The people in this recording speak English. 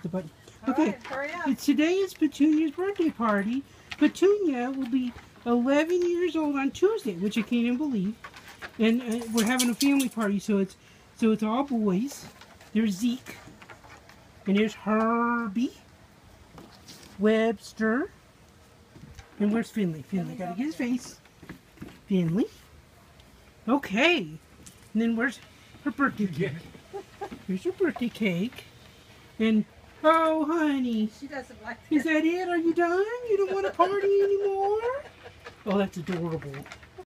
the button. All Okay, right, hurry up. today is Petunia's birthday party. Petunia will be 11 years old on Tuesday, which I can't even believe. And we're having a family party, so it's all boys. There's Zeke, and there's Herbie, Webster, and where's Finley? Finley, gotta get his face. Finley. Okay, and then where's her birthday cake? Here's your birthday cake. And, oh, honey. She doesn't like Is that it? Are you done? You don't want to party anymore? Oh, that's adorable.